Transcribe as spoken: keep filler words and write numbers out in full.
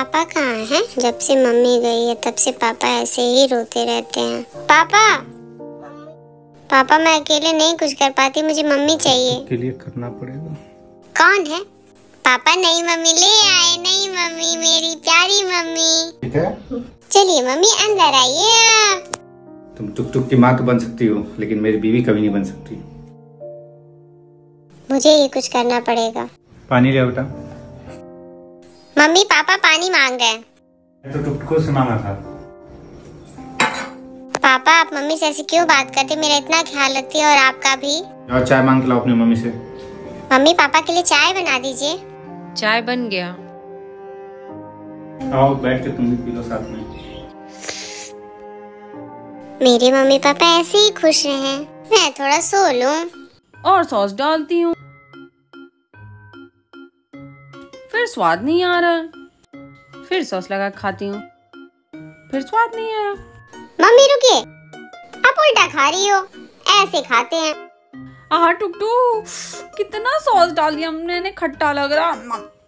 पापा कहाँ हैं? जब से मम्मी गई है तब से पापा ऐसे ही रोते रहते हैं। पापा पापा मैं अकेले नहीं कुछ कर पाती, मुझे मम्मी चाहिए। के लिए करना पड़ेगा। कौन है? पापा नई मम्मी ले आए, नई मम्मी, मेरी प्यारी मम्मी। ठीक है, चलिए मम्मी अंदर आइए। तुम टुक टुक की माँ तो बन सकती हो, लेकिन मेरी बीवी कभी नहीं बन सकती। मुझे ही कुछ करना पड़ेगा। पानी ले बेटा। मम्मी पापा पानी मांग रहे हैं। तो टुक टुक से मांगा था। पापा आप मम्मी से ऐसे क्यों बात करते? मेरा इतना ख्याल रखती है और आपका भी। और चाय मांग के लाओ अपनी मम्मी से। मम्मी पापा के लिए चाय बना दीजिए। चाय बन गया। आओ बैठ के तुम भी पी लो साथ में। मेरे मम्मी पापा ऐसे ही खुश रहे, मैं थोड़ा सो लूं। और सॉस डालती हूँ, फिर स्वाद नहीं आ रहा, फिर सॉस लगा खाती हूँ, फिर स्वाद नहीं आया। मम्मी रुकिए, आप उल्टा खा रही हो, ऐसे खाते हैं। आहा टुक टुक, कितना सॉस डाल दिया हमने, खट्टा लग रहा।